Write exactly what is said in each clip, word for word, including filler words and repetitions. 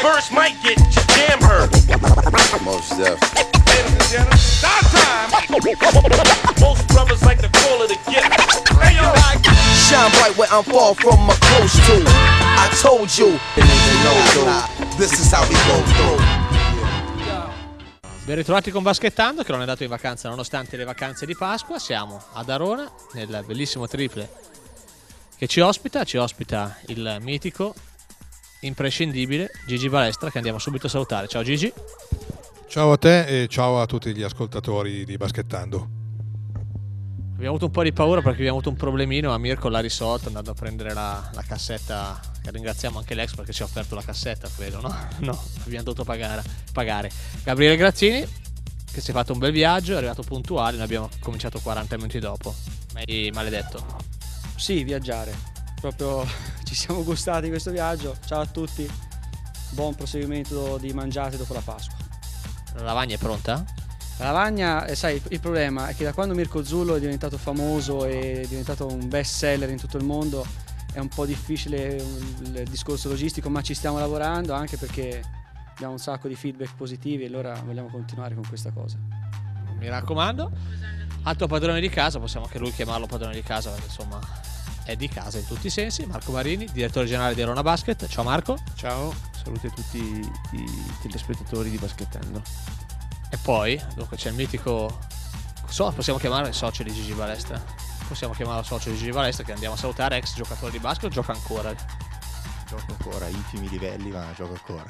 verse might get your jam hurt. Most deaf. Ladies and gentlemen, stop time. Most brothers like to call it a gift. Hey yo, Shine bright where I'm far from my close to. I told you. This is how we go through. Ben ritrovati con Baschettando, che non è andato in vacanza nonostante le vacanze di Pasqua. Siamo ad Arona nel bellissimo triple che ci ospita, ci ospita il mitico, imprescindibile Gigi Balestra, che andiamo subito a salutare. Ciao Gigi. Ciao a te e ciao a tutti gli ascoltatori di Baschettando. Abbiamo avuto un po' di paura perché abbiamo avuto un problemino, ma Mirko l'ha risolto andando a prendere la, la cassetta, che ringraziamo anche l'ex perché ci ha offerto la cassetta, credo, no? No, abbiamo dovuto pagare, pagare. Gabriele Grazzini, che si è fatto un bel viaggio, è arrivato puntuale, noi abbiamo cominciato quaranta minuti dopo. Ma maledetto. Sì, viaggiare, proprio ci siamo gustati questo viaggio. Ciao a tutti, buon proseguimento di mangiate dopo la Pasqua. La lavagna è pronta? La lavagna, eh, sai, il problema è che da quando Mirko Zullo è diventato famoso e è diventato un best seller in tutto il mondo è un po' difficile il discorso logistico, ma ci stiamo lavorando anche perché abbiamo un sacco di feedback positivi e allora vogliamo continuare con questa cosa. Mi raccomando, altro padrone di casa, possiamo anche lui chiamarlo padrone di casa perché insomma è di casa in tutti i sensi. Marco Marini, direttore generale di Arona Basket. Ciao Marco. Ciao, saluti a tutti i telespettatori di Baschettando. E poi, dunque, c'è il mitico, so, possiamo chiamare il socio di Gigi Balestra. Possiamo chiamarlo socio di Gigi Balestra, che andiamo a salutare, ex giocatore di basket, gioca ancora. Gioco ancora, infimi livelli, ma gioco ancora.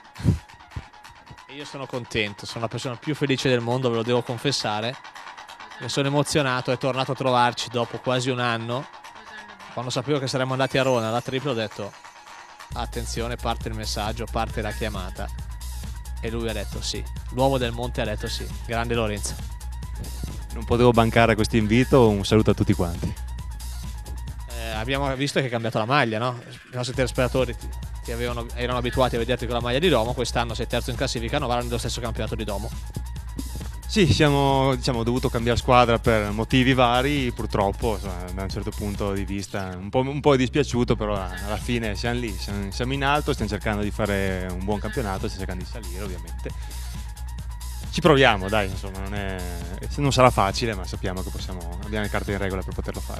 E io sono contento, sono la persona più felice del mondo, ve lo devo confessare. Io sono emozionato, è tornato a trovarci dopo quasi un anno. Quando sapevo che saremmo andati a Roma alla tripla ho detto attenzione, parte il messaggio, parte la chiamata. E lui ha detto sì, l'uomo del monte ha detto sì. Grande Lorenzo. Non potevo bancare questo invito, un saluto a tutti quanti. Eh, abbiamo visto che hai cambiato la maglia, no? I nostri telespettatori ti, ti avevano, erano abituati a vederti con la maglia di Domo, quest'anno sei terzo in classifica, Novara nello stesso campionato di Domo. Sì, siamo diciamo, dovuto cambiare squadra per motivi vari, purtroppo, insomma, da un certo punto di vista un po', un po' dispiaciuto, però alla fine siamo lì, siamo, siamo in alto, stiamo cercando di fare un buon campionato, stiamo cercando di salire ovviamente. Ci proviamo, dai, insomma, non, è, non sarà facile, ma sappiamo che possiamo, abbiamo le carte in regola per poterlo fare.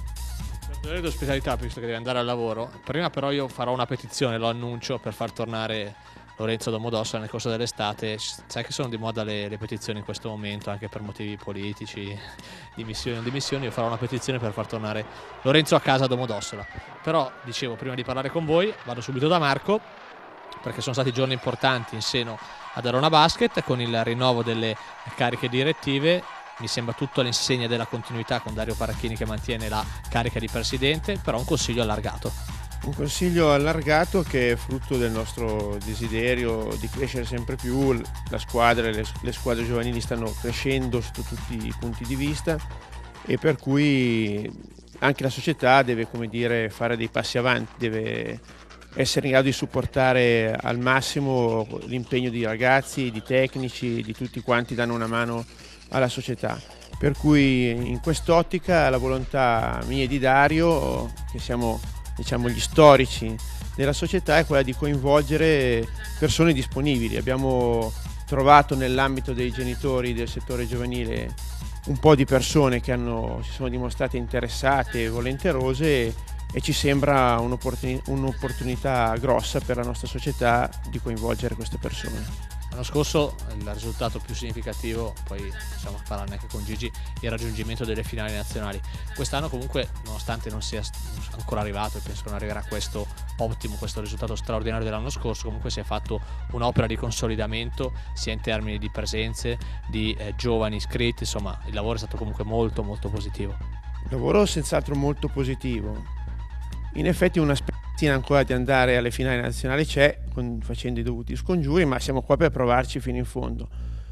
Per l'ospitalità, visto che devi andare al lavoro, prima però io farò una petizione, lo annuncio, per far tornare Lorenzo Domodossola nel corso dell'estate. Sai che sono di moda le, le petizioni in questo momento, anche per motivi politici, dimissioni o non dimissioni. Io farò una petizione per far tornare Lorenzo a casa a Domodossola. Però, dicevo, prima di parlare con voi, vado subito da Marco, perché sono stati giorni importanti in seno ad Arona Basket, con il rinnovo delle cariche direttive. Mi sembra tutto all'insegna della continuità, con Dario Paracchini che mantiene la carica di presidente, però un consiglio allargato. Un consiglio allargato che è frutto del nostro desiderio di crescere sempre più. La squadra, le, le squadre giovanili stanno crescendo sotto tutti i punti di vista e per cui anche la società deve, come dire, fare dei passi avanti, deve essere in grado di supportare al massimo l'impegno di ragazzi, di tecnici, di tutti quanti danno una mano alla società. Per cui in quest'ottica la volontà mia e di Dario, che siamo diciamo gli storici della società, è quella di coinvolgere persone disponibili. Abbiamo trovato nell'ambito dei genitori del settore giovanile un po' di persone che hanno, si sono dimostrate interessate e volenterose e, e ci sembra un'opportunità, un'opportunità grossa per la nostra società di coinvolgere queste persone. L'anno scorso il risultato più significativo, poi possiamo parlarne anche con Gigi, il raggiungimento delle finali nazionali. Quest'anno comunque, nonostante non sia ancora arrivato, e penso che non arriverà questo ottimo, questo risultato straordinario dell'anno scorso, comunque si è fatto un'opera di consolidamento sia in termini di presenze, di eh, giovani iscritti, insomma il lavoro è stato comunque molto molto positivo. Il lavoro senz'altro molto positivo. In effetti una aspettativa ancora di andare alle finali nazionali c'è, con, facendo i dovuti scongiuri, ma siamo qua per provarci fino in fondo.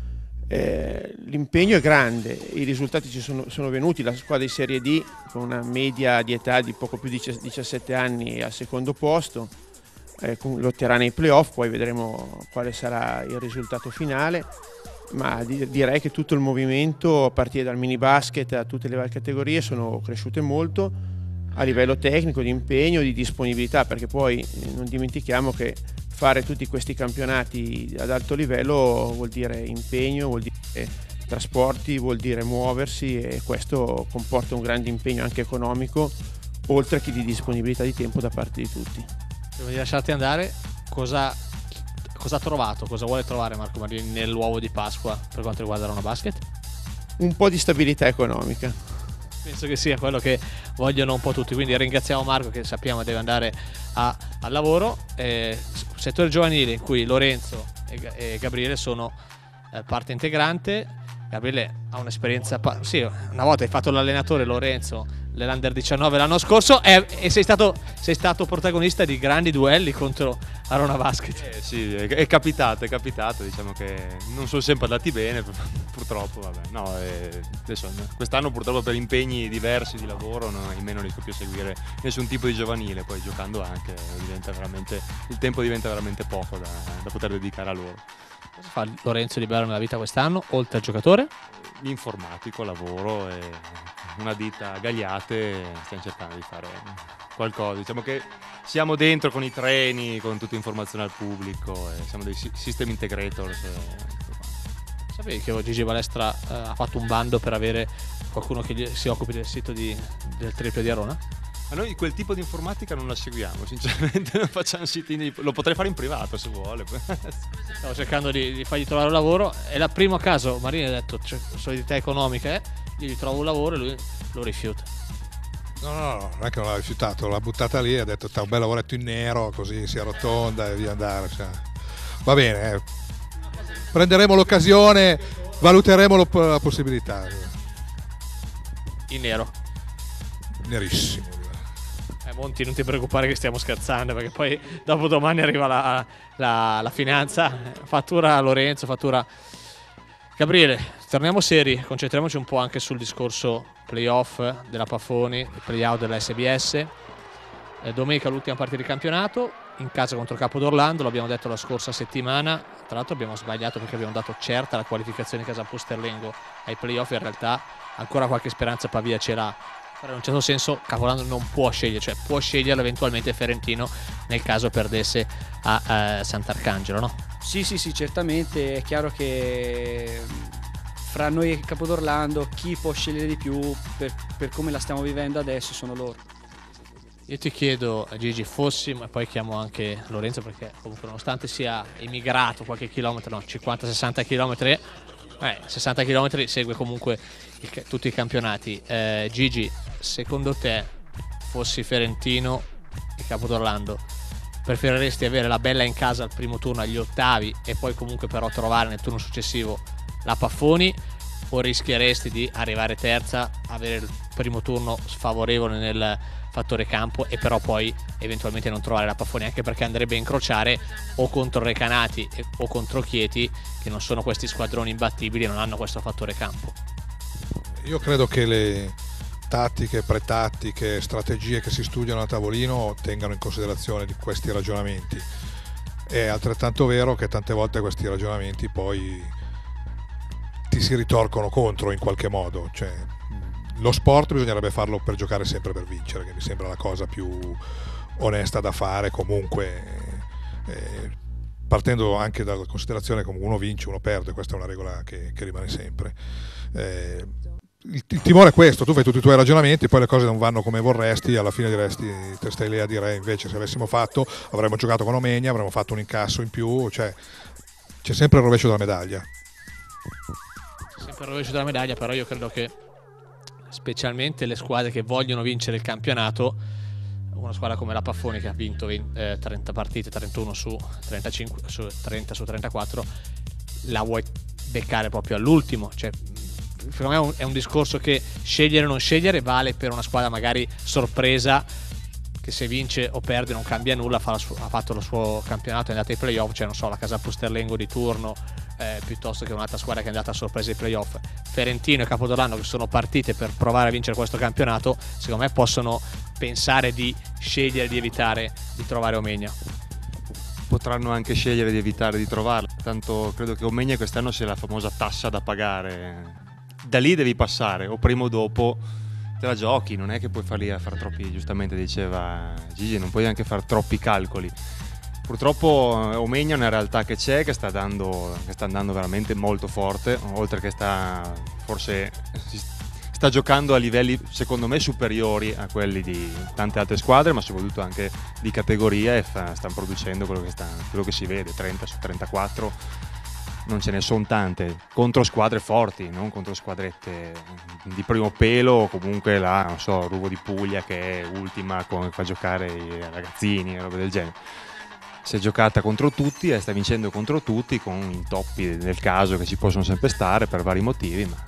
Eh, l'impegno è grande, i risultati ci sono, sono venuti. La squadra di Serie D con una media di età di poco più di diciassette anni al secondo posto, eh, lotterà nei playoff, poi vedremo quale sarà il risultato finale, ma di, direi che tutto il movimento, a partire dal mini basket a tutte le varie categorie, sono cresciute molto a livello tecnico, di impegno, di disponibilità, perché poi eh, non dimentichiamo che fare tutti questi campionati ad alto livello vuol dire impegno, vuol dire trasporti, vuol dire muoversi, e questo comporta un grande impegno anche economico, oltre che di disponibilità di tempo da parte di tutti. Prima di lasciarti andare, cosa, cosa ha trovato, cosa vuole trovare Marco Marini nell'uovo di Pasqua per quanto riguarda Arona Basket? Un po' di stabilità economica. Penso che sia quello che vogliono un po' tutti, quindi ringraziamo Marco, che sappiamo deve andare a, al lavoro. Eh, settore giovanile in cui Lorenzo e, e Gabriele sono eh, parte integrante. Gabriele ha un'esperienza, sì, una volta hai fatto l'allenatore, Lorenzo, nell'Under diciannove l'anno scorso, e, e sei, stato, sei stato protagonista di grandi duelli contro Arona Basket. Eh, sì, è, è capitato, è capitato, diciamo che non sono sempre andati bene, purtroppo, vabbè, no, eh, adesso, quest'anno purtroppo per impegni diversi di lavoro no, in me non riesco più a seguire nessun tipo di giovanile, poi giocando anche diventa veramente, il tempo diventa veramente poco da, da poter dedicare a loro. Cosa fa Lorenzo Di Bello nella vita quest'anno, oltre al giocatore? Informatico, lavoro e una ditta a Gagliate, stiamo cercando di fare qualcosa, diciamo che siamo dentro con i treni, con tutta informazione al pubblico, e siamo dei system integrators. Sapevi che Gigi Balestra eh, ha fatto un bando per avere qualcuno che gli, si occupi del sito di, del Triple di Arona? Ma noi quel tipo di informatica non la seguiamo, sinceramente non facciamo siti, lo potrei fare in privato se vuole. Stavo cercando di, di fargli trovare un lavoro, è il primo caso, Marini ha detto cioè, solidità economica, eh? Io gli trovo un lavoro e lui lo rifiuta. No, no, no, non è che non l'ha rifiutato, l'ha buttata lì e ha detto un bel lavoretto in nero, così si arrotonda e via andare. Cioè. Va bene, eh. Prenderemo l'occasione, valuteremo la possibilità. In nero. Nerissimo. Eh, Monti, non ti preoccupare che stiamo scherzando, perché poi dopo domani arriva la, la, la finanza, fattura Lorenzo, fattura Gabriele. Torniamo seri, concentriamoci un po' anche sul discorso playoff della Pafoni, playout della S B S. Eh, domenica l'ultima partita di campionato, in casa contro Capodorlando, l'abbiamo detto la scorsa settimana, tra l'altro abbiamo sbagliato perché abbiamo dato certa la qualificazione di Casa Pusterlengo ai playoff, in realtà ancora qualche speranza Pavia ce l'ha. Però in un certo senso Capodorlando non può scegliere, cioè può sceglierlo eventualmente Ferentino nel caso perdesse a, a Sant'Arcangelo, no? Sì, sì, sì, certamente è chiaro che fra noi e Capodorlando chi può scegliere di più per, per come la stiamo vivendo adesso sono loro. Io ti chiedo, Gigi, fossimo, e poi chiamo anche Lorenzo perché comunque nonostante sia emigrato qualche chilometro, no, cinquanta sessanta chilometri, eh, sessanta chilometri segue comunque il, tutti i campionati. Eh, Gigi, secondo te, fossi Ferentino e Capodorlando, preferiresti avere la bella in casa al primo turno agli ottavi e poi comunque però trovare nel turno successivo la Paffoni, o rischieresti di arrivare terza, avere il primo turno sfavorevole nel fattore campo e però poi eventualmente non trovare la Paffoni, anche perché andrebbe a incrociare o contro Recanati o contro Chieti, che non sono questi squadroni imbattibili e non hanno questo fattore campo? Io credo che le tattiche, pretattiche, strategie che si studiano a tavolino tengano in considerazione di questi ragionamenti. È altrettanto vero che tante volte questi ragionamenti poi ti si ritorcono contro in qualche modo, cioè lo sport bisognerebbe farlo per giocare sempre per vincere, che mi sembra la cosa più onesta da fare comunque, eh, partendo anche dalla considerazione che uno vince, uno perde, questa è una regola che, che rimane sempre. Eh, il, il timore è questo, tu fai tutti i tuoi ragionamenti, poi le cose non vanno come vorresti, alla fine diresti, te stai lì a dire invece se avessimo fatto, avremmo giocato con Omegna, avremmo fatto un incasso in più, cioè c'è sempre il rovescio della medaglia. Sempre il rovescio della medaglia, però io credo che specialmente le squadre che vogliono vincere il campionato, una squadra come la Paffoni che ha vinto eh, trenta partite, trentuno su trentacinque, su trenta su trentaquattro, la vuoi beccare proprio all'ultimo, cioè secondo me è un, è un discorso che scegliere o non scegliere vale per una squadra magari sorpresa che se vince o perde non cambia nulla, fa su- ha fatto il suo campionato, è andata ai playoff, cioè non so, la Casa Pusterlengo di turno eh, piuttosto che un'altra squadra che è andata a sorpresa ai playoff. Ferentino e Capodorlando, che sono partite per provare a vincere questo campionato, secondo me possono pensare di scegliere di evitare di trovare Omegna. Potranno anche scegliere di evitare di trovarla, tanto credo che Omegna quest'anno sia la famosa tassa da pagare, da lì devi passare o prima o dopo te la giochi, non è che puoi farli a fare troppi, giustamente diceva Gigi, non puoi anche fare troppi calcoli. Purtroppo Omegna è una realtà che c'è, che sta, dando, che sta andando veramente molto forte, oltre che sta forse sta giocando a livelli secondo me superiori a quelli di tante altre squadre, ma soprattutto anche di categoria, e fa, stanno producendo quello che, sta, quello che si vede, trenta su trentaquattro, non ce ne sono tante, contro squadre forti, non contro squadrette di primo pelo, o comunque la, non so, Ruvo di Puglia che è ultima, con, fa giocare i ragazzini e robe del genere. Si è giocata contro tutti e sta vincendo contro tutti, con intoppi del caso che ci possono sempre stare per vari motivi, ma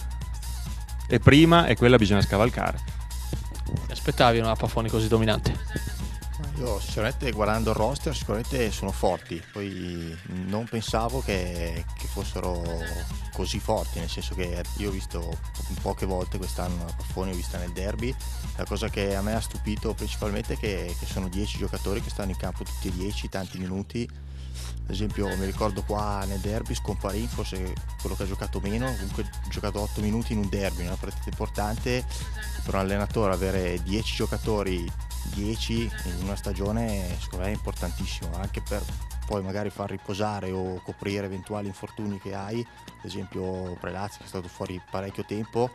è prima e quella bisogna scavalcare. Ti aspettavi una Pafoni così dominante? Io sinceramente, guardando il roster, sicuramente sono forti, poi non pensavo che, che fossero così forti, nel senso che io ho visto poche volte quest'anno la Pafoni, ho vista nel derby. La cosa che a me ha stupito principalmente è che, che sono dieci giocatori che stanno in campo tutti e dieci, tanti minuti. Ad esempio mi ricordo qua nel derby Scomparin, forse quello che ha giocato meno, comunque ha giocato otto minuti in un derby, in una partita importante. Per un allenatore avere dieci giocatori, dieci in una stagione, secondo me è importantissimo, anche per poi magari far riposare o coprire eventuali infortuni che hai. Ad esempio Prelazzi, che è stato fuori parecchio tempo,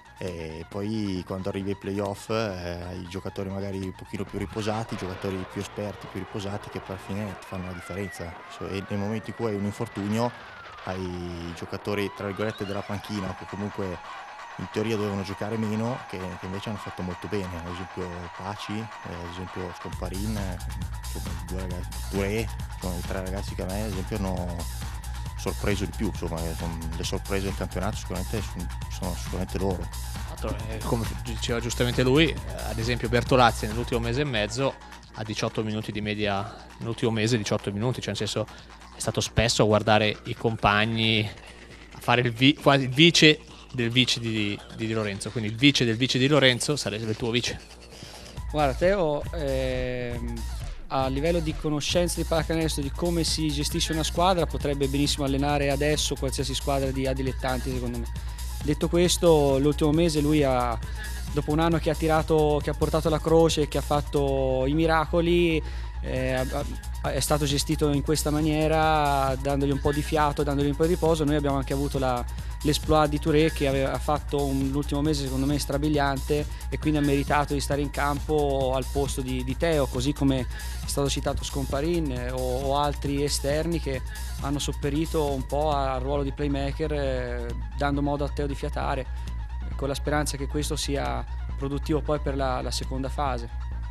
e poi quando arrivi ai playoff eh, hai i giocatori magari un pochino più riposati, i giocatori più esperti, più riposati, che per fine ti fanno la differenza. E nel momento in cui hai un infortunio hai i giocatori tra virgolette della panchina, che comunque in teoria dovevano giocare meno, che, che invece hanno fatto molto bene. Ad esempio Paci, eh, ad esempio Scomparin, eh, due ragazzi, Touré, sono i tre ragazzi che a me ad esempio hanno sorpreso di più, insomma, sono le sorprese del campionato sicuramente sono, sono sicuramente loro. Come diceva giustamente lui, ad esempio Bertolazzi nell'ultimo mese e mezzo ha diciotto minuti di media, nell'ultimo mese diciotto minuti, cioè nel senso è stato spesso a guardare i compagni, a fare il, vi, quasi il vice del vice di, di Di Lorenzo, quindi il vice del vice di Lorenzo sarebbe il tuo vice. Guarda Teo, ehm, a livello di conoscenza di pallacanestro, di come si gestisce una squadra, potrebbe benissimo allenare adesso qualsiasi squadra di a dilettanti, secondo me. Detto questo, l'ultimo mese lui ha, dopo un anno che ha tirato, che ha portato la croce, che ha fatto i miracoli, eh, è stato gestito in questa maniera, dandogli un po' di fiato, dandogli un po' di riposo. Noi abbiamo anche avuto la, l'esploit di Touré, che aveva fatto un, l'ultimo mese secondo me strabiliante, e quindi ha meritato di stare in campo al posto di, di Teo, così come è stato citato Scomparin eh, o, o altri esterni che hanno sopperito un po' al ruolo di playmaker, eh, dando modo a Teo di fiatare, con la speranza che questo sia produttivo poi per la, la seconda fase.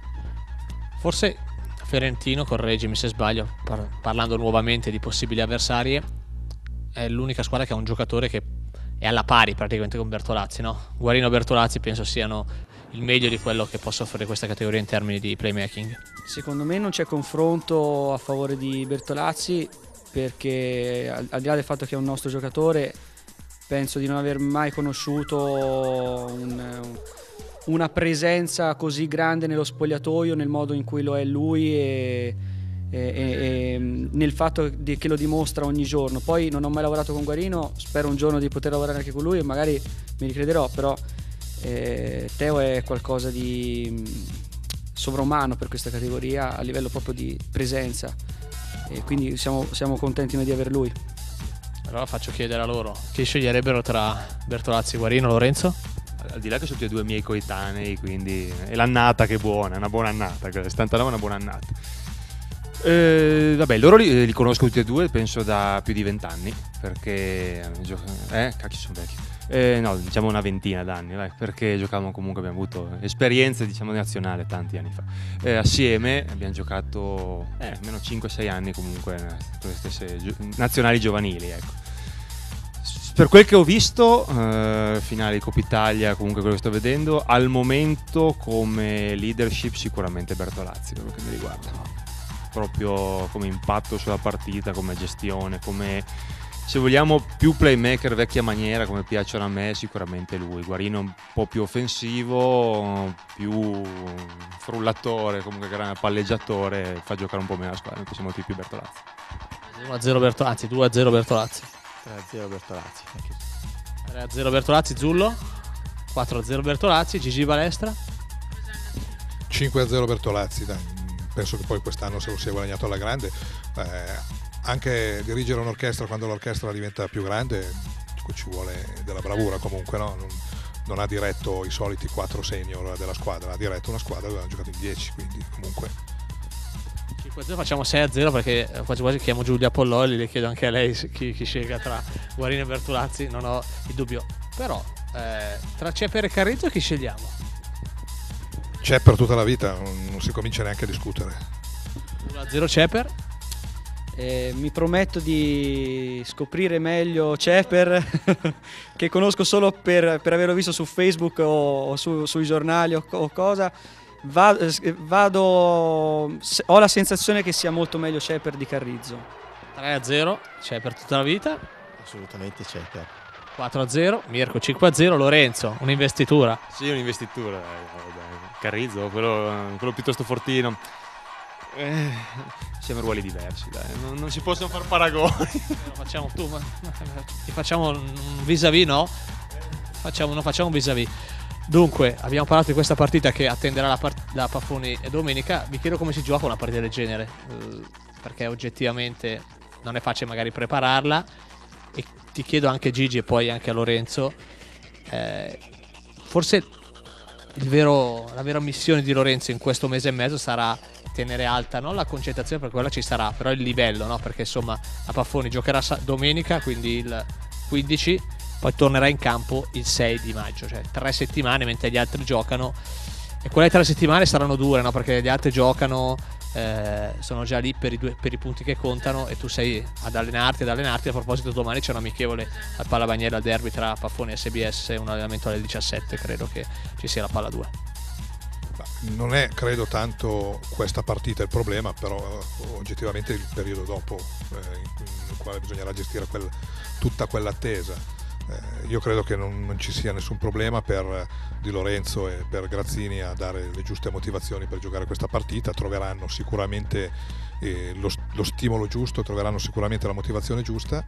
Forse Ferentino, correggimi se sbaglio, par- parlando nuovamente di possibili avversarie, è l'unica squadra che ha un giocatore che è alla pari praticamente con Bertolazzi, no? Guarino e Bertolazzi penso siano il meglio di quello che possa offrire questa categoria in termini di playmaking. Secondo me non c'è confronto a favore di Bertolazzi, perché al, al di là del fatto che è un nostro giocatore, penso di non aver mai conosciuto un, un, una presenza così grande nello spogliatoio, nel modo in cui lo è lui e, e, e, e nel fatto di, che lo dimostra ogni giorno. Poi non ho mai lavorato con Guarino, spero un giorno di poter lavorare anche con lui e magari mi ricrederò, però eh, Teo è qualcosa di sovrumano per questa categoria a livello proprio di presenza, e quindi siamo, siamo contenti noi di aver lui. Allora faccio chiedere a loro chi sceglierebbero tra Bertolazzi, Guarino, Lorenzo? Al di là che sono tutti e due miei coetanei, quindi è l'annata che è buona, è una buona annata, settantanove è una buona annata. Eh, vabbè, loro li, li conosco tutti e due, penso da più di vent'anni, perché eh, cacchio sono vecchio. Eh, no, diciamo una ventina d'anni, vai, perché giocavamo comunque, abbiamo avuto esperienze, diciamo, nazionale tanti anni fa. Eh, assieme abbiamo giocato eh, almeno cinque sei anni comunque con le stesse gio- nazionali giovanili, ecco. Per quel che ho visto, eh, finale di Coppa Italia, comunque quello che sto vedendo, al momento come leadership sicuramente Bertolazzi, per quello che mi riguarda. Proprio come impatto sulla partita, come gestione, come, se vogliamo, più playmaker vecchia maniera, come piacciono a me, sicuramente lui. Guarino un po' più offensivo, più frullatore, comunque grande palleggiatore, fa giocare un po' meno la squadra, mi piace molto di più Bertolazzi. uno a zero Bertolazzi, due a zero Bertolazzi. tre a zero Bertolazzi. tre a zero Bertolazzi, Zullo. quattro a zero Bertolazzi, Gigi Balestra. cinque a zero Bertolazzi, dai. Penso che poi quest'anno se lo sia guadagnato alla grande. Eh, anche dirigere un'orchestra quando l'orchestra diventa più grande ci vuole della bravura comunque, no? non, non ha diretto i soliti quattro senior della squadra, ha diretto una squadra dove hanno giocato in dieci, quindi comunque cinque a zero, facciamo sei a zero perché quasi quasi chiamo Giulia Polloli, le chiedo anche a lei chi, chi scelga tra Guarini e Bertolazzi, non ho il dubbio, però eh, tra Ceper e Carrizzo chi scegliamo? c'è per tutta la vita, non, non si comincia neanche a discutere. uno a zero Ceper. Eh, mi prometto di scoprire meglio Ceper che conosco solo per, per averlo visto su Facebook o, o su, sui giornali o, o cosa. Va, vado, ho la sensazione che sia molto meglio Ceper di Carrizzo. tre a zero Ceper tutta la vita. Assolutamente Ceper. quattro a zero Mirko. Cinque a zero Lorenzo, un'investitura. Sì, un'investitura. Eh, Carrizzo, quello, quello piuttosto fortino. Eh, siamo ruoli diversi, dai. Non, non si possono fare paragoni. Lo facciamo tu, ma ti facciamo un vis-à-vis, no? Facciamo, non facciamo un vis-à-vis. Dunque, abbiamo parlato di questa partita che attenderà la, part- la Paffoni e domenica. Vi chiedo come si gioca una partita del genere, eh, perché oggettivamente non è facile magari prepararla. E ti chiedo anche Gigi e poi anche a Lorenzo, eh, forse il vero, la vera missione di Lorenzo in questo mese e mezzo sarà tenere alta non la concentrazione, perché quella ci sarà, però il livello, no? Perché insomma la Paffoni giocherà domenica, quindi il quindici, poi tornerà in campo il sei di maggio, cioè tre settimane mentre gli altri giocano, e quelle tre settimane saranno dure, no? Perché gli altri giocano, eh, sono già lì per i, due, per i punti che contano e tu sei ad allenarti, ad allenarti. A proposito, domani c'è un amichevole al Palla Bagnella, al derby tra Paffoni e S B S, un allenamento alle diciassette, credo che ci sia la Palla due. Non è credo tanto questa partita il problema, però oggettivamente il periodo dopo, eh, in quale bisognerà gestire quel, tutta quell'attesa. Eh, io credo che non, non ci sia nessun problema per Di Lorenzo e per Grazzini a dare le giuste motivazioni per giocare questa partita. Troveranno sicuramente eh, lo, lo stimolo giusto, troveranno sicuramente la motivazione giusta,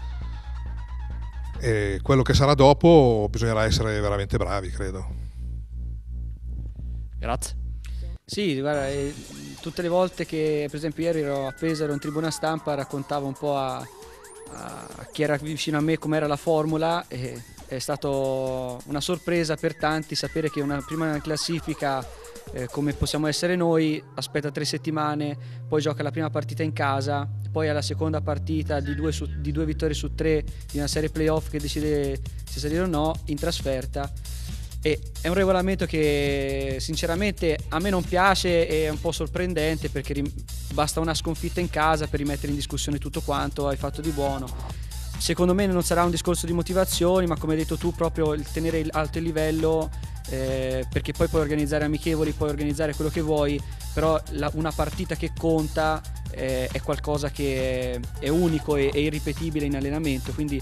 e quello che sarà dopo bisognerà essere veramente bravi, credo. Grazie. Sì, guarda, eh, tutte le volte che per esempio ieri ero a Pesaro in tribuna stampa, raccontavo un po' a, a chi era vicino a me com'era la formula, e è stato una sorpresa per tanti sapere che una prima classifica eh, come possiamo essere noi aspetta tre settimane, poi gioca la prima partita in casa, poi alla seconda partita di due, su, di due vittorie su tre di una serie playoff che decide se salire o no in trasferta. E è un regolamento che sinceramente a me non piace e è un po' sorprendente, perché basta una sconfitta in casa per rimettere in discussione tutto quanto hai fatto di buono. Secondo me non sarà un discorso di motivazioni, ma come hai detto tu, proprio il tenere alto il livello, eh, perché poi puoi organizzare amichevoli, puoi organizzare quello che vuoi, però la, una partita che conta eh, è qualcosa che è, è unico e, e irripetibile in allenamento, quindi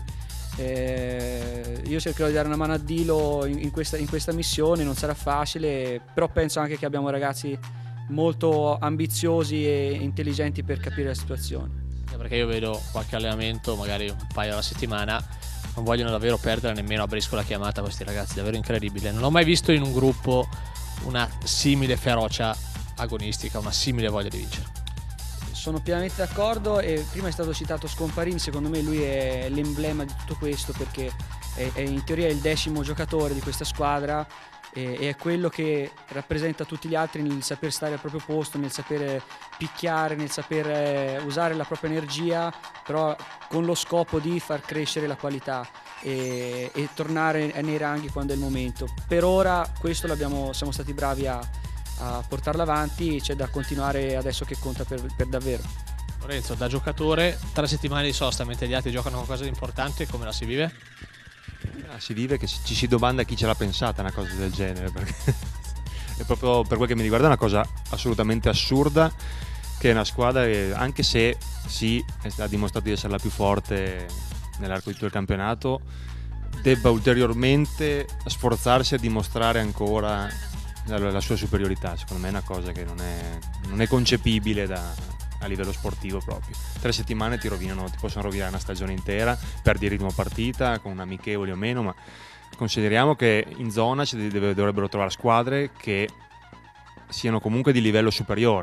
Eh, io cercherò di dare una mano a Dilo in, in, questa, in questa missione. Non sarà facile, però penso anche che abbiamo ragazzi molto ambiziosi e intelligenti per capire la situazione. Perché io vedo qualche allenamento, magari un paio alla settimana, non vogliono davvero perdere nemmeno a briscola chiamata questi ragazzi, davvero incredibile. Non ho mai visto in un gruppo una simile ferocia agonistica, una simile voglia di vincere. Sono pienamente d'accordo, e prima è stato citato Scomparini, secondo me lui è l'emblema di tutto questo, perché è, è in teoria il decimo giocatore di questa squadra e, e è quello che rappresenta tutti gli altri nel saper stare al proprio posto, nel saper picchiare, nel saper usare la propria energia, però con lo scopo di far crescere la qualità e, e tornare nei ranghi quando è il momento. Per ora questo l'abbiamo, siamo stati bravi a a portarla avanti, c'è da continuare adesso che conta per, per davvero. Lorenzo, da giocatore, tre settimane di sosta mentre gli altri giocano qualcosa di importante, come la si vive? Ah, si vive che ci si domanda chi ce l'ha pensata una cosa del genere, perché è proprio, per quel che mi riguarda, una cosa assolutamente assurda che è una squadra che, anche se sì, ha dimostrato di essere la più forte nell'arco di tutto il campionato, debba ulteriormente sforzarsi a dimostrare ancora La, la sua superiorità. Secondo me è una cosa che non è, non è concepibile da, a livello sportivo proprio. Tre settimane ti rovinano, ti possono rovinare una stagione intera, perdi il ritmo partita con amichevoli o meno, ma consideriamo che in zona ci deve, dovrebbero trovare squadre che siano comunque di livello superiore,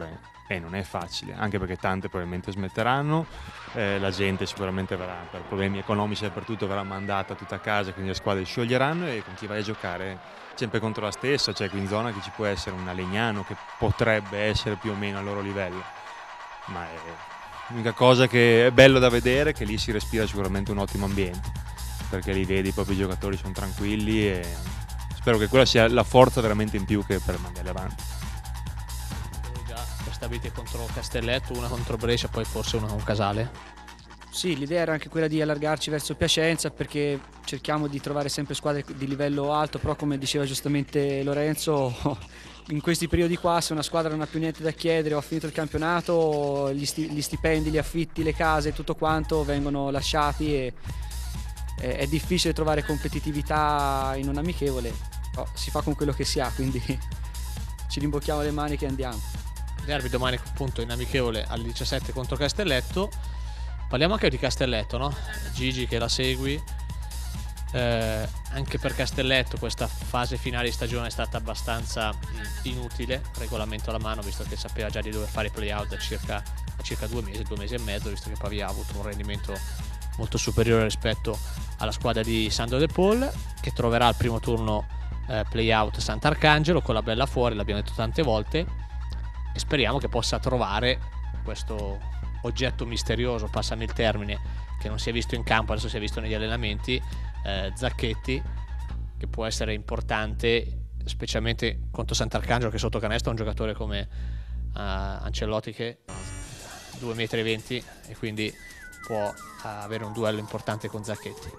e non è facile, anche perché tante probabilmente smetteranno, eh, la gente sicuramente verrà, per problemi economici soprattutto, verrà mandata tutta a casa, quindi le squadre scioglieranno, e con chi vai a giocare sempre contro la stessa, cioè qui in zona che ci può essere una Legnano che potrebbe essere più o meno al loro livello, ma è l'unica cosa che è bello da vedere è che lì si respira sicuramente un ottimo ambiente, perché li vedi, proprio i giocatori sono tranquilli, e spero che quella sia la forza veramente in più che per mandarli avanti. Già stabilite contro Castelletto, una contro Brescia, poi forse una con Casale. Sì, l'idea era anche quella di allargarci verso Piacenza, perché cerchiamo di trovare sempre squadre di livello alto, però come diceva giustamente Lorenzo, in questi periodi qua, se una squadra non ha più niente da chiedere o ha finito il campionato, gli, sti gli stipendi, gli affitti, le case, tutto quanto vengono lasciati, e è, è difficile trovare competitività in un amichevole. Oh, si fa con quello che si ha, quindi ci rimbocchiamo le maniche e andiamo. Derby domani appunto in amichevole alle diciassette contro Castelletto. Parliamo anche di Castelletto, no? Gigi che la segui, eh, anche per Castelletto questa fase finale di stagione è stata abbastanza inutile, regolamento alla mano, visto che sapeva già di dover fare i play-out da circa, da circa due mesi, due mesi e mezzo, visto che Pavia ha avuto un rendimento molto superiore rispetto alla squadra di Sandro De Paul, che troverà al primo turno eh, play-out Sant'Arcangelo con la bella fuori, l'abbiamo detto tante volte, e speriamo che possa trovare questo oggetto misterioso, passami il termine, che non si è visto in campo, adesso si è visto negli allenamenti, eh, Zacchetti, che può essere importante specialmente contro Sant'Arcangelo, che sotto canestro è un giocatore come uh, Ancelotti, che due metri e venti, e quindi può uh, avere un duello importante con Zacchetti.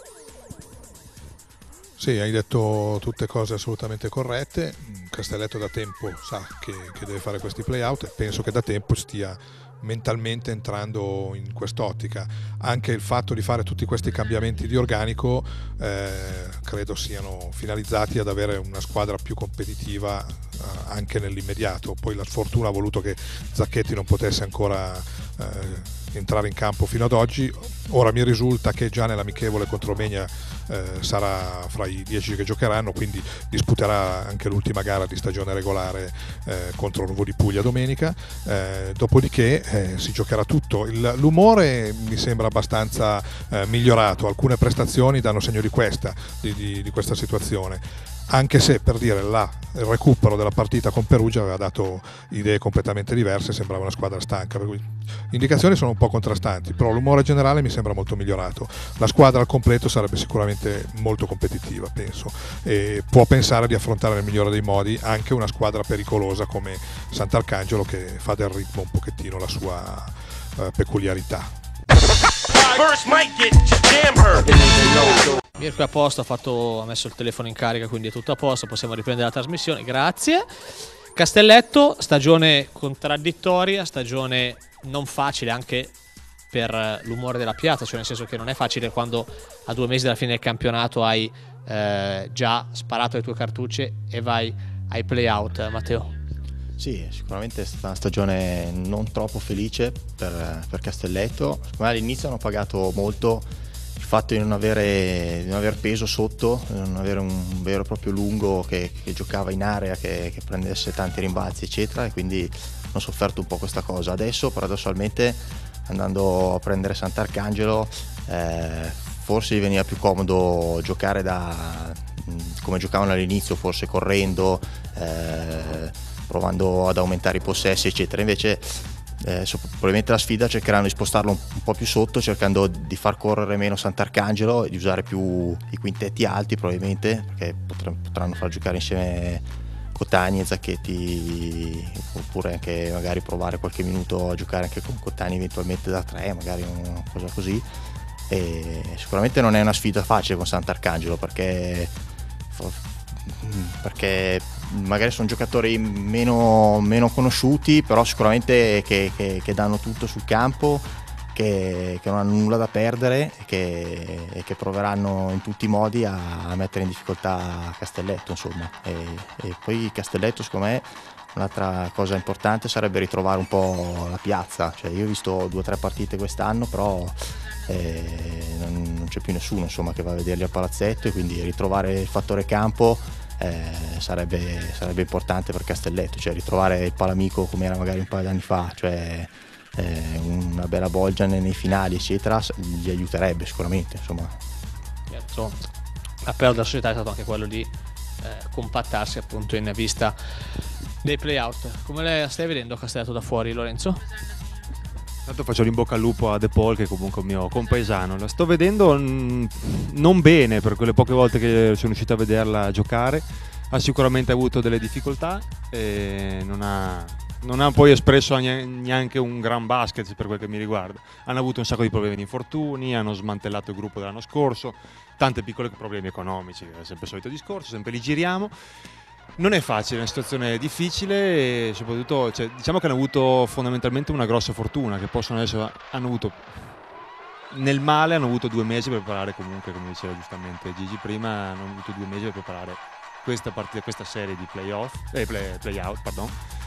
Sì, hai detto tutte cose assolutamente corrette. Castelletto da tempo sa che, che deve fare questi play-out, e penso che da tempo stia mentalmente entrando in quest'ottica. Anche il fatto di fare tutti questi cambiamenti di organico eh, credo siano finalizzati ad avere una squadra più competitiva eh, anche nell'immediato. Poi la sfortuna ha voluto che Zacchetti non potesse ancora eh, entrare in campo fino ad oggi. Ora mi risulta che già nell'amichevole contro Megna eh, sarà fra i dieci che giocheranno, quindi disputerà anche l'ultima gara di stagione regolare eh, contro Nuovo di Puglia domenica, eh, dopodiché eh, si giocherà tutto. L'umore mi sembra abbastanza eh, migliorato, alcune prestazioni danno segno di questa, di, di, di questa situazione, anche se, per dire, là il recupero della partita con Perugia aveva dato idee completamente diverse, sembrava una squadra stanca, per cui le indicazioni sono un po' contrastanti, però l'umore generale mi sembra molto migliorato. La squadra al completo sarebbe sicuramente molto competitiva, penso, e può pensare di affrontare nel migliore dei modi anche una squadra pericolosa come Sant'Arcangelo, che fa del ritmo un pochettino la sua uh, peculiarità. Mirko è a posto, ha, fatto, ha messo il telefono in carica, quindi è tutto a posto, possiamo riprendere la trasmissione, grazie. Castelletto, stagione contraddittoria, stagione non facile anche per l'umore della piazza, cioè nel senso che non è facile quando a due mesi dalla fine del campionato hai eh, già sparato le tue cartucce e vai ai play-out, Matteo. Sì, sicuramente è stata una stagione non troppo felice per, per Castelletto. Secondo me all'inizio hanno pagato molto il fatto di non avere, di non aver peso sotto, di non avere un vero e proprio lungo che, che giocava in area, che, che prendesse tanti rimbalzi eccetera, e quindi hanno sofferto un po' questa cosa. Adesso paradossalmente, andando a prendere Sant'Arcangelo, eh, forse gli veniva più comodo giocare da come giocavano all'inizio, forse correndo, eh, provando ad aumentare i possessi eccetera. Invece eh, probabilmente la sfida cercheranno di spostarlo un, un po' più sotto, cercando di far correre meno Sant'Arcangelo e di usare più i quintetti alti, probabilmente, perché potranno far giocare insieme Cotani e Zacchetti, oppure anche magari provare qualche minuto a giocare anche con Cotani eventualmente da tre, magari una cosa così. E sicuramente non è una sfida facile con Sant'Arcangelo, perché perché magari sono giocatori meno, meno conosciuti, però sicuramente che, che, che danno tutto sul campo, che, che non hanno nulla da perdere e che, e che proveranno in tutti i modi a, a mettere in difficoltà Castelletto, insomma. E, e poi Castelletto, secondo me, un'altra cosa importante sarebbe ritrovare un po' la piazza. Cioè, io ho visto due o tre partite quest'anno, però eh, non, non c'è più nessuno, insomma, che va a vederli al palazzetto, e quindi ritrovare il fattore campo eh, sarebbe, sarebbe importante per Castelletto, cioè ritrovare il Palamico come era magari un paio d'anni fa, cioè eh, una bella bolgia nei finali eccetera, gli aiuterebbe sicuramente, insomma. Certo, l'appello della società è stato anche quello di eh, compattarsi appunto in vista dei play-out. Come le stai vedendo Castelletto da fuori, Lorenzo? Intanto faccio l'in bocca al lupo a De Paul, che è comunque un mio compaesano. La sto vedendo mh, non bene per quelle poche volte che sono riuscito a vederla giocare. Ha sicuramente avuto delle difficoltà e non ha, non ha poi espresso neanche un gran basket per quel che mi riguarda. Hanno avuto un sacco di problemi di infortuni, hanno smantellato il gruppo dell'anno scorso, tanti piccoli problemi economici, è sempre il solito discorso, sempre li giriamo. Non è facile, è una situazione difficile e soprattutto cioè, diciamo che hanno avuto fondamentalmente una grossa fortuna, che possono essere, hanno avuto nel male hanno avuto due mesi per preparare, comunque come diceva giustamente Gigi prima, hanno avuto due mesi per preparare questa partita, questa serie di playoff, eh, play, play out, pardon.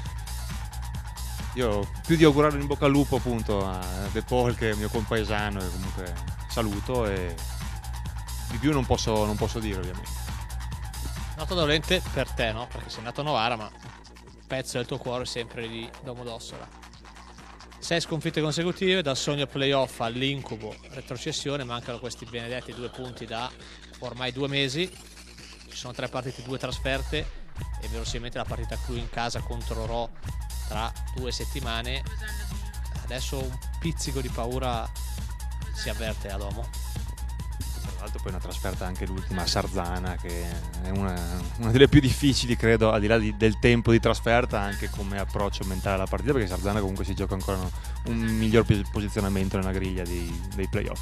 Io più di augurare in bocca al lupo appunto a De Paul, che è il mio compaesano, e comunque saluto, e di più non posso, non posso dire ovviamente. Nota dolente per te, no? Perché sei andato a Novara, ma un pezzo del tuo cuore è sempre di Domodossola. Sei sconfitte consecutive, dal sogno playoff all'incubo retrocessione, mancano questi benedetti due punti da ormai due mesi. Ci sono tre partite, due trasferte e verosimilmente la partita clou in casa contro Ro tra due settimane. Adesso un pizzico di paura si avverte a Domo. Tra l'altro poi una trasferta anche l'ultima a Sarzana, che è una, una delle più difficili credo, al di là di, del tempo di trasferta, anche come approccio mentale alla partita, perché Sarzana comunque si gioca ancora un miglior posizionamento nella griglia dei, dei playoff.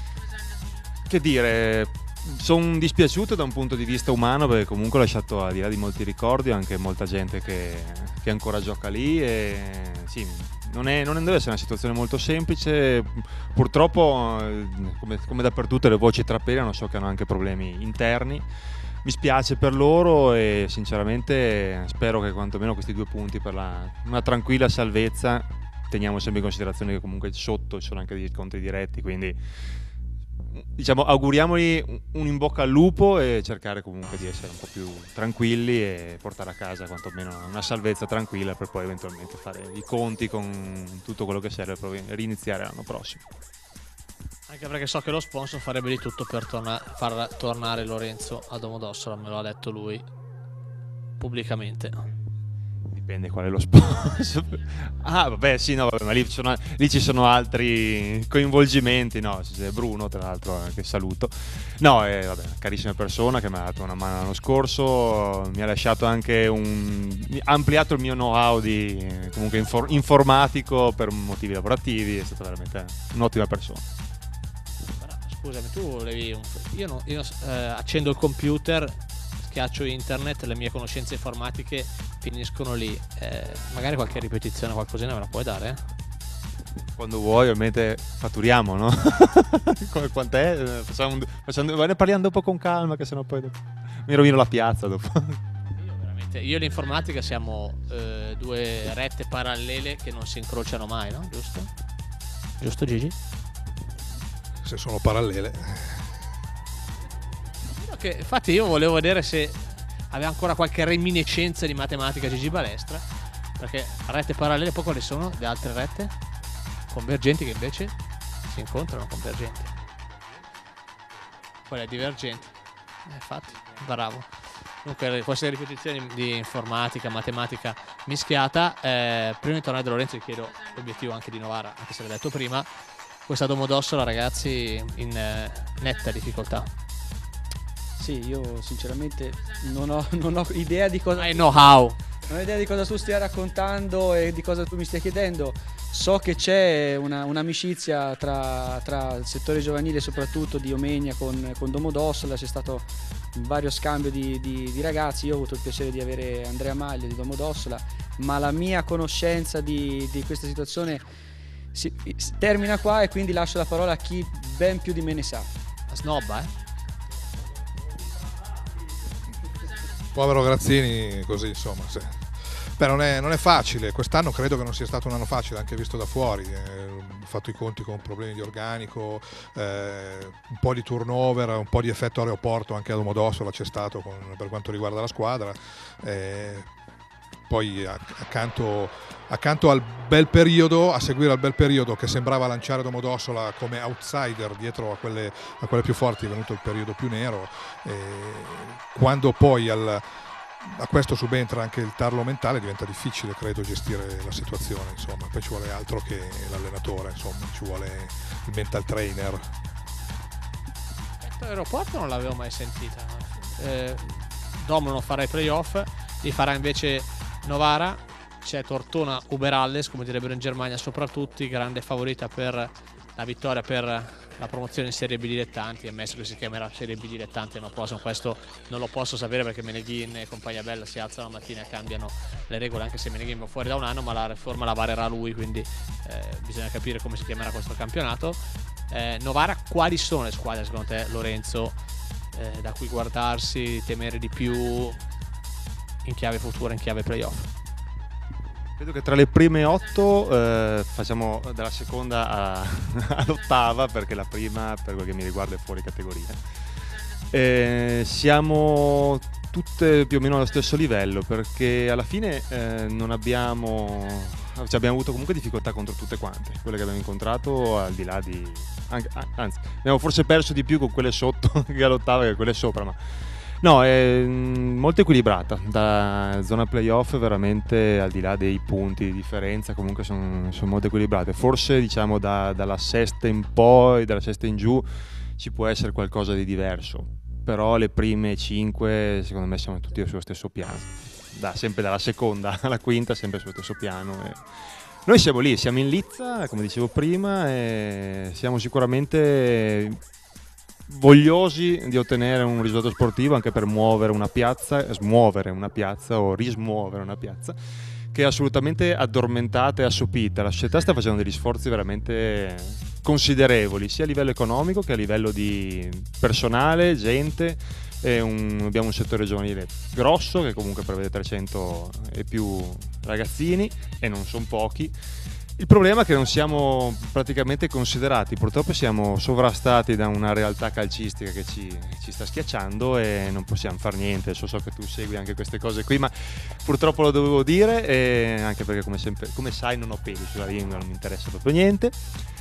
Che dire, sono dispiaciuto da un punto di vista umano, perché comunque ho lasciato, al di là di molti ricordi, anche molta gente che, che ancora gioca lì e sì, non, è, non deve essere una situazione molto semplice. Purtroppo come, come dappertutto le voci trapelano, so che hanno anche problemi interni, mi spiace per loro e sinceramente spero che quantomeno questi due punti per la, una tranquilla salvezza, teniamo sempre in considerazione che comunque sotto ci sono anche degli scontri diretti, quindi diciamo auguriamoli un in bocca al lupo e cercare comunque di essere un po' più tranquilli e portare a casa quantomeno una salvezza tranquilla, per poi eventualmente fare i conti con tutto quello che serve per riniziare l'anno prossimo. Anche perché so che lo sponsor farebbe di tutto per torna- far tornare Lorenzo a Domodossola, me lo ha detto lui pubblicamente. Dipende qual è lo sponsor. Ah vabbè sì, no vabbè, ma lì ci, sono, lì ci sono altri coinvolgimenti, no, c'è Bruno tra l'altro che saluto, no eh, vabbè, carissima persona che mi ha dato una mano l'anno scorso, mi ha lasciato anche un, ha ampliato il mio know-how di comunque infor- informatico per motivi lavorativi, è stata veramente un'ottima persona. Scusami, tu levi un... io, no, io eh, accendo il computer, schiaccio internet, le mie conoscenze informatiche finiscono lì, eh, magari qualche ripetizione, qualcosina me la puoi dare? Quando vuoi, ovviamente fatturiamo, no? Quant'è? Facciamo, facciamo, ne parliamo dopo con calma, che sennò poi dopo mi rovino la piazza dopo. Io veramente, io e l'informatica siamo eh, due rette parallele che non si incrociano mai, no? Giusto? Giusto Gigi? Se sono parallele. Che, infatti io volevo vedere se aveva ancora qualche reminiscenza di matematica Gigi Balestra, perché rette parallele poi quali sono le altre rette convergenti che invece si incontrano convergenti, quelle divergenti, eh, infatti bravo. Comunque queste ripetizioni di informatica, matematica mischiata. Eh, prima di tornare da Lorenzo vi chiedo l'obiettivo anche di Novara, anche se l'ho detto prima, questa Domodossola ragazzi in eh, netta difficoltà. Sì, io sinceramente non ho, non ho idea di cosa... I know how. Non ho idea di cosa tu stia raccontando e di cosa tu mi stia chiedendo. So che c'è una, un'amicizia tra, tra il settore giovanile, soprattutto di Omegna, con, con Domodossola. C'è stato un vario scambio di, di, di ragazzi. Io ho avuto il piacere di avere Andrea Maglia di Domodossola, ma la mia conoscenza di, di questa situazione si, termina qua e quindi lascio la parola a chi ben più di me ne sa. La snobba, eh? Povero Grazzini, così insomma, sì. Beh, non è, non è facile, quest'anno credo che non sia stato un anno facile, anche visto da fuori, eh, fatto i conti con problemi di organico, eh, un po' di turnover, un po' di effetto aeroporto anche a Domodossola c'è stato con, per quanto riguarda la squadra. Eh, poi accanto, accanto al bel periodo, a seguire al bel periodo che sembrava lanciare Domodossola come outsider dietro a quelle, a quelle più forti, è venuto il periodo più nero. Eh, quando poi al, a questo subentra anche il tarlo mentale, diventa difficile, credo, gestire la situazione, insomma. Poi ci vuole altro che l'allenatore, insomma, ci vuole il mental trainer. L'aeroporto non l'avevo mai sentita. Eh, Dom non farà i playoff, li farà invece Novara. C'è Tortona Uberalles, come direbbero in Germania, soprattutto grande favorita per la vittoria per la promozione in Serie B dilettanti, ammesso che si chiamerà Serie B dilettanti, ma posso, questo non lo posso sapere perché Meneghin e compagnia bella si alzano la mattina e cambiano le regole, anche se Meneghin va fuori da un anno, ma la riforma la varerà lui, quindi eh, bisogna capire come si chiamerà questo campionato. eh, Novara, quali sono le squadre secondo te, Lorenzo, eh, da cui guardarsi, temere di più in chiave futura, in chiave playoff? Credo che tra le prime otto eh, facciamo dalla seconda a, all'ottava, perché la prima, per quel che mi riguarda, è fuori categoria. Eh, siamo tutte più o meno allo stesso livello, perché alla fine eh, non abbiamo, cioè abbiamo avuto comunque difficoltà contro tutte quante quelle che abbiamo incontrato, al di là di, anche, anzi abbiamo forse perso di più con quelle sotto che all'ottava che quelle sopra, ma no, è molto equilibrata. Da zona playoff veramente, al di là dei punti di differenza, comunque sono, sono molto equilibrate. Forse diciamo da, dalla sesta in poi, dalla sesta in giù ci può essere qualcosa di diverso, però le prime cinque secondo me siamo tutti sullo stesso piano, da, sempre dalla seconda alla quinta sempre sullo stesso piano. E noi siamo lì, siamo in lizza, come dicevo prima, e siamo sicuramente vogliosi di ottenere un risultato sportivo, anche per muovere una piazza, smuovere una piazza o rismuovere una piazza che è assolutamente addormentata e assopita. La società sta facendo degli sforzi veramente considerevoli, sia a livello economico che a livello di personale, gente, e un, abbiamo un settore giovanile grosso che comunque prevede trecento e più ragazzini, e non sono pochi. Il problema è che non siamo praticamente considerati, purtroppo siamo sovrastati da una realtà calcistica che ci, ci sta schiacciando e non possiamo fare niente. So, so che tu segui anche queste cose qui, ma purtroppo lo dovevo dire, e anche perché come, sempre, come sai non ho peli sulla lingua, non mi interessa proprio niente.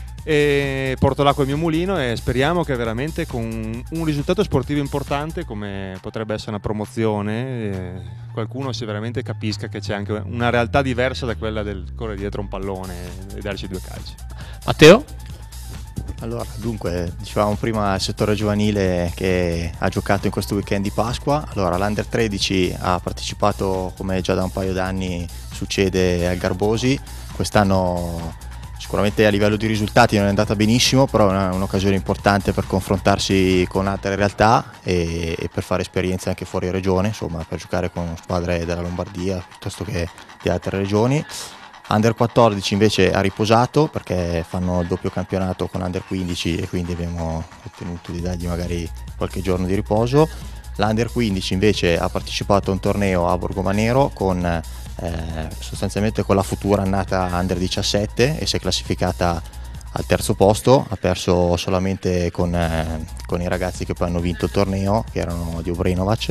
E porto l'acqua al mio mulino e speriamo che veramente con un risultato sportivo importante come potrebbe essere una promozione eh, qualcuno si veramente capisca che c'è anche una realtà diversa da quella del correre dietro un pallone e darci due calci. Matteo? Allora, dunque, dicevamo prima il settore giovanile che ha giocato in questo weekend di Pasqua. Allora, l'Under tredici ha partecipato, come già da un paio d'anni succede, al Garbosi. Quest'anno sicuramente a livello di risultati non è andata benissimo, però è un'occasione importante per confrontarsi con altre realtà e, e per fare esperienze anche fuori regione, insomma, per giocare con squadre della Lombardia piuttosto che di altre regioni. Under quattordici invece ha riposato perché fanno il doppio campionato con Under quindici e quindi abbiamo ottenuto di dargli magari qualche giorno di riposo. L'Under quindici invece ha partecipato a un torneo a Borgomanero con eh, sostanzialmente con la futura annata Under diciassette e si è classificata al terzo posto, ha perso solamente con, eh, con i ragazzi che poi hanno vinto il torneo, che erano di Obrenovac,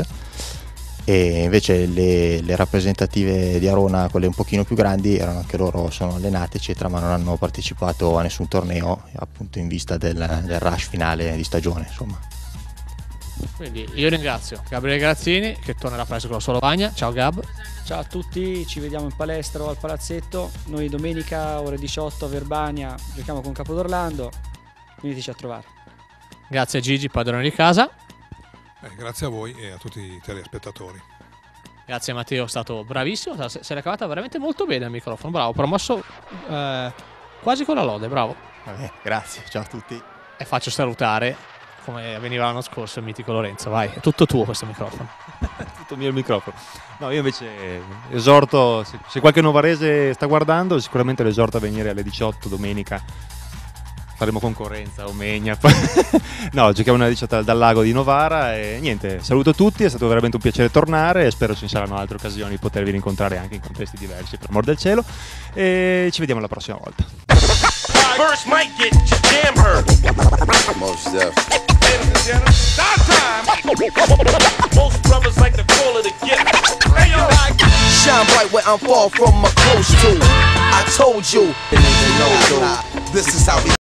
e invece le, le rappresentative di Arona, quelle un pochino più grandi, erano anche loro, sono allenate eccetera, ma non hanno partecipato a nessun torneo appunto in vista del, del rush finale di stagione, insomma. Quindi io ringrazio Gabriele Grazzini che tornerà presto con la sua Lovagna. Ciao Gab. Ciao a tutti, ci vediamo in palestra o al palazzetto. Noi domenica ore diciotto a Verbania giochiamo con Capodorlando, veniteci a trovare. Grazie a Gigi, padrone di casa. Eh, grazie a voi e a tutti i telespettatori. Grazie Matteo, è stato bravissimo, se l'è cavata veramente molto bene al microfono, bravo, promosso eh, quasi con la lode, bravo. Vabbè, grazie, ciao a tutti. E faccio salutare, come veniva l'anno scorso, il mitico Lorenzo, vai, è tutto tuo questo microfono. Tutto mio il microfono. No, io invece esorto, se, se qualche novarese sta guardando, sicuramente lo esorto a venire alle diciotto domenica. Faremo concorrenza a Omegna. No, giochiamo una diciotto dal lago di Novara e niente, saluto tutti, è stato veramente un piacere tornare e spero ci saranno altre occasioni di potervi rincontrare anche in contesti diversi, per amor del cielo, e ci vediamo la prossima volta. verse might get your jam hurt. Most deaf. Ladies and gentlemen, start time. Most brothers like to call it a gift. Hey, yo, Shine bright where I'm far from my close to. I told you, this is how we